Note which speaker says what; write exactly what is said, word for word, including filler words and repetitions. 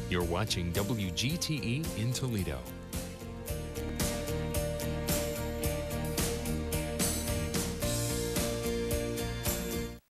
Speaker 1: You're watching W G T E in Toledo.